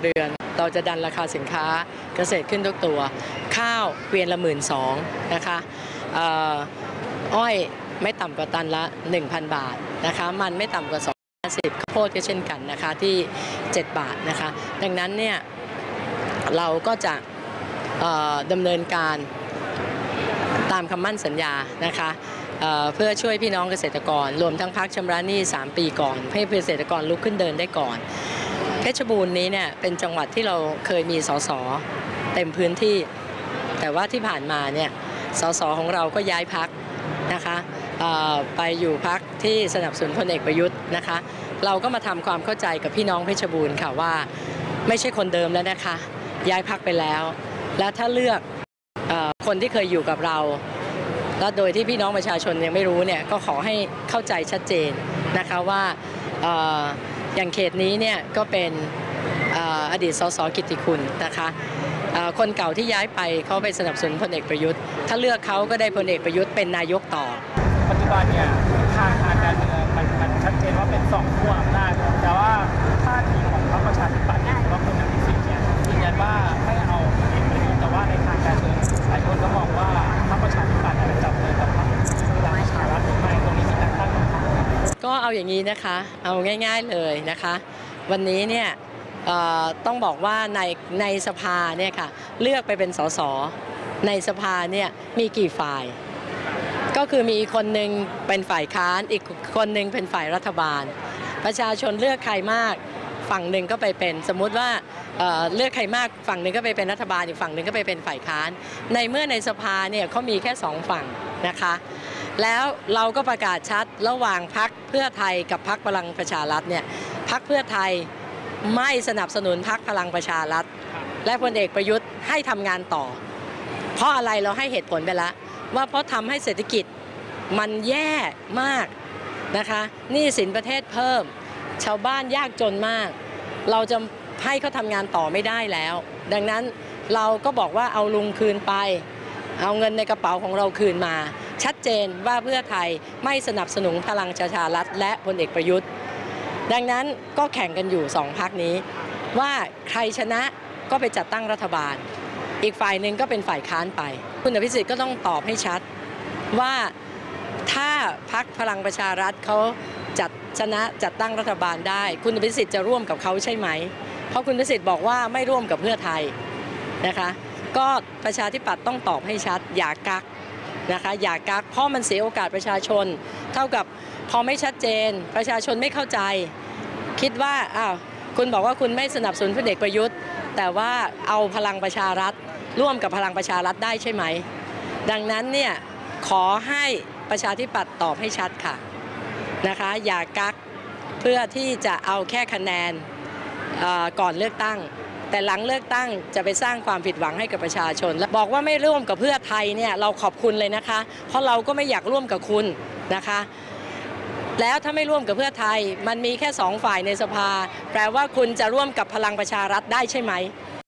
เรือนเราจะดันราคาสินค้าเกษตรขึ้นทุกตัวข้าวเกวียนละ12,000นะคะอ้อยไม่ต่ำกว่าตันละ 1,000 บาทนะคะมันไม่ต่ำกว่า250ข้าวโพดก็เช่นกันนะคะที่7 บาทนะคะดังนั้นเนี่ยเราก็จะดำเนินการตามคำมั่นสัญญานะคะเพื่อช่วยพี่น้องเกษตรกรรวมทั้งพักชำระหนี้3 ปีก่อนให้เกษตรกรลุกขึ้นเดินได้ก่อนเพชรบูรณ์นี้เนี่ยเป็นจังหวัดที่เราเคยมีสสเต็มพื้นที่แต่ว่าที่ผ่านมาเนี่ยสสของเราก็ย้ายพรรคนะคะไปอยู่พรรคที่สนับสนุนพลเอกประยุทธ์นะคะเราก็มาทำความเข้าใจกับพี่น้องเพชรบูรณ์ค่ะว่าไม่ใช่คนเดิมแล้วนะคะย้ายพรรคไปแล้วและถ้าเลือกคนที่เคยอยู่กับเราและโดยที่พี่น้องประชาชนยังไม่รู้เนี่ยก็ขอให้เข้าใจชัดเจนนะคะว่าอย่างเขตนี้เนี่ยก็เป็นอดีตสสกิตติคุณนะคะคนเก่าที่ย้ายไปเขาไปสนับสนุนพลเอกประยุทธ์ถ้าเลือกเขาก็ได้พลเอกประยุทธ์เป็นนายกต่อปัจจุบันเนี่ยทางการเมืองมันชัดเจนว่าเป็น2 ขั้วอำนาจแต่ว่าท่าทีของพรรคประชาธิปัตย์หรือว่าคุณอภิสิทธิ์เนี่ยยืนยันว่าไม่เอาพลเอกประยุทธ์แต่ว่าในทางการเมืองหลายคนก็มองว่าพรรคประชาธิปัตย์จะจับมือกับพรรคพลังประชารัฐหรือไม่ตรงนี้มีการตั้งคำถามก็เอาอย่างนี้นะคะเอาง่ายๆเลยนะคะวันนี้เนี่ยต้องบอกว่าในสภาเนี่ยค่ะเลือกไปเป็นสสในสภาเนี่ยมีกี่ฝ่ายก็คือมีคนหนึ่งเป็นฝ่ายค้านอีกคนหนึ่งเป็นฝ่ายรัฐบาลประชาชนเลือกใครมากฝั่งหนึ่งก็ไปเป็นสมมุติว่าเลือกใครมากฝั่งหนึ่งก็ไปเป็นรัฐบาลอีกฝั่งหนึ่งก็ไปเป็นฝ่ายค้านในเมื่อในสภาเนี่ยเขามีแค่2 ฝั่งนะคะแล้วเราก็ประกาศชัดระหว่างพรรคเพื่อไทยกับพรรคพลังประชารัฐเนี่ยพรรคเพื่อไทยไม่สนับสนุนพรรคพลังประชารัฐและพลเอกประยุทธ์ให้ทำงานต่อเพราะอะไรเราให้เหตุผลไปแล้วว่าเพราะทำให้เศรษฐกิจมันแย่มากนะคะหนี้สินประเทศเพิ่มชาวบ้านยากจนมากเราจะให้เขาทำงานต่อไม่ได้แล้วดังนั้นเราก็บอกว่าเอาลุงคืนไปเอาเงินในกระเป๋าของเราคืนมาชัดเจนว่าเพื่อไทยไม่สนับสนุนพลังประชารัฐและพลเอกประยุทธ์ดังนั้นก็แข่งกันอยู่2 พรรคนี้ว่าใครชนะก็ไปจัดตั้งรัฐบาลอีกฝ่ายหนึ่งก็เป็นฝ่ายค้านไปคุณอภิสิทธิ์ก็ต้องตอบให้ชัดว่าถ้าพรรคพลังประชารัฐเขาชนะจัดตั้งรัฐบาลได้คุณอภิสิทธิ์จะร่วมกับเขาใช่ไหมเพราะคุณอภิสิทธิ์บอกว่าไม่ร่วมกับเพื่อไทยนะคะก็ประชาธิปัตย์ต้องตอบให้ชัดอย่ากักนะคะอย่ากักเพราะมันเสียโอกาสประชาชนเท่ากับพอไม่ชัดเจนประชาชนไม่เข้าใจคิดว่าคุณบอกว่าคุณไม่สนับสนุนพลเอกประยุทธ์แต่ว่าเอาพลังประชารัฐร่วมกับพลังประชารัฐได้ใช่ไหมดังนั้นเนี่ยขอให้ประชาธิปัตย์ตอบให้ชัดค่ะนะคะอย่ากักเพื่อที่จะเอาแค่คะแนนก่อนเลือกตั้งแต่หลังเลือกตั้งจะไปสร้างความผิดหวังให้กับประชาชนและบอกว่าไม่ร่วมกับเพื่อไทยเนี่ยเราขอบคุณเลยนะคะเพราะเราก็ไม่อยากร่วมกับคุณนะคะแล้วถ้าไม่ร่วมกับเพื่อไทยมันมีแค่2 ฝ่ายในสภาแปลว่าคุณจะร่วมกับพลังประชารัฐได้ใช่ไหม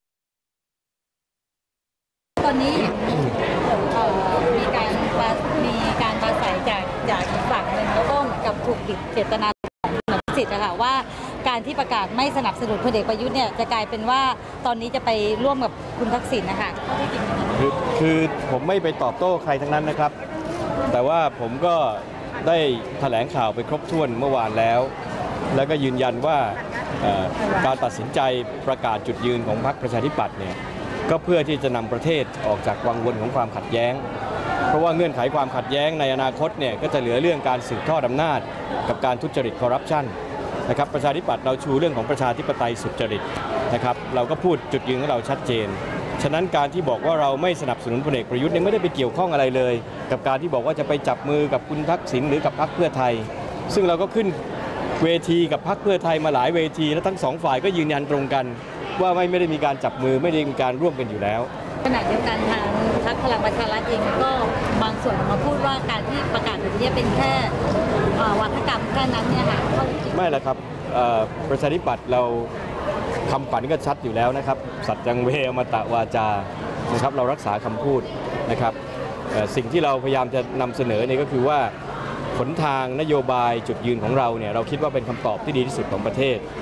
ตอนนี้มีการปราศัยจากฝั่งหนึ่งแล้วก็เหมือนกับถูกผิดเจตนาของคุณอภิสิทธิ์นะคะว่าการที่ประกาศไม่สนับสนุนพลเอกประยุทธ์เนี่ยจะกลายเป็นว่าตอนนี้จะไปร่วมกับคุณทักษิณนะคะคือผมไม่ไปตอบโต้ใครทั้งนั้นนะครับแต่ว่าผมก็ได้แถลงข่าวไปครบถ้วนเมื่อวานแล้วก็ยืนยันว่าการตัดสินใจประกาศจุดยืนของพรรคประชาธิปัตย์เนี่ยก็เพื่อที่จะนำประเทศออกจากวังวนของความขัดแย้งเพราะว่าเงื่อนไขความขัดแย้งในอนาคตเนี่ยก็จะเหลือเรื่องการสืบทอดอำนาจกับการทุจริตคอร์รัปชันนะครับประชาธิปัตย์เราชูเรื่องของประชาธิปไตยสุจริตนะครับเราก็พูดจุดยืนของเราชัดเจนฉะนั้นการที่บอกว่าเราไม่สนับสนุนพลเอกประยุทธ์เนี่ยไม่ได้ไปเกี่ยวข้องอะไรเลยกับการที่บอกว่าจะไปจับมือกับคุณทักษิณหรือกับพรรคเพื่อไทยซึ่งเราก็ขึ้นเวทีกับพรรคเพื่อไทยมาหลายเวทีและทั้ง2 ฝ่ายก็ยืนยันตรงกันว่าไม่ได้มีการจับมือไม่ได้มีการร่วมกันอยู่แล้วขณะเดียวกันทางพรรคพลังประชารัฐเองก็บางส่วนมาพูดว่าการที่ประกาศแบบนี้เป็นแค่วาทกรรมแค่นั้นเนี่ยค่ะไม่ละครับประชาธิปัตย์เราคำฝันก็ชัดอยู่แล้วนะครับสัจจังเวอมตะวาจานะครับเรารักษาคำพูดนะครับสิ่งที่เราพยายามจะนำเสนอเนี่ยก็คือว่าหนทางนโยบายจุดยืนของเราเนี่ยเราคิดว่าเป็นคำตอบที่ดีที่สุดของประเทศ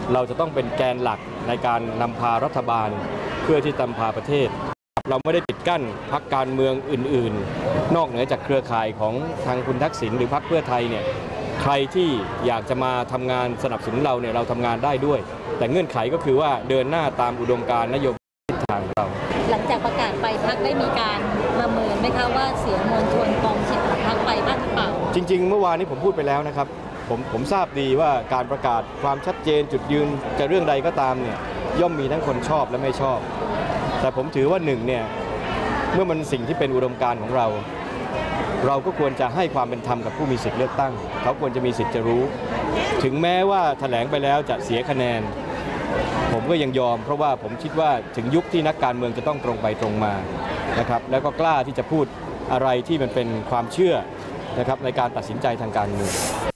เราจะต้องเป็นแกนหลักในการนำพารัฐบาลเพื่อที่นำพาประเทศเราไม่ได้ปิดกั้นพรรคการเมืองอื่นๆนอกเหนือจากเครือข่ายของทางคุณทักษิณหรือพรรคเพื่อไทยเนี่ยใครที่อยากจะมาทำงานสนับสนุนเราเนี่ยเราทำงานได้ด้วยแต่เงื่อนไขก็คือว่าเดินหน้าตามอุดมการณ์นโยบายทิศทางเราหลังจากประกาศไปพรรคได้มีการประเมินไหมคะว่าเสียมวลชนกองเชียร์ของพรรคไปบ้างหรือเปล่าจริงๆเมื่อวานนี้ผมพูดไปแล้วนะครับผมทราบดีว่าการประกาศความชัดเจนจุดยืนจะเรื่องใดก็ตามเนี่ยย่อมมีทั้งคนชอบและไม่ชอบแต่ผมถือว่าหนึ่งเนี่ยเมื่อมันสิ่งที่เป็นอุดมการณ์ของเราก็ควรจะให้ความเป็นธรรมกับผู้มีสิทธิ์เลือกตั้งเขาควรจะมีสิทธิ์จะรู้ถึงแม้ว่าแถลงไปแล้วจะเสียคะแนนผมก็ยังยอมเพราะว่าผมคิดว่าถึงยุคที่นักการเมืองจะต้องตรงไปตรงมานะครับแล้วก็กล้าที่จะพูดอะไรที่มันเป็นความเชื่อนะครับในการตัดสินใจทางการเมือง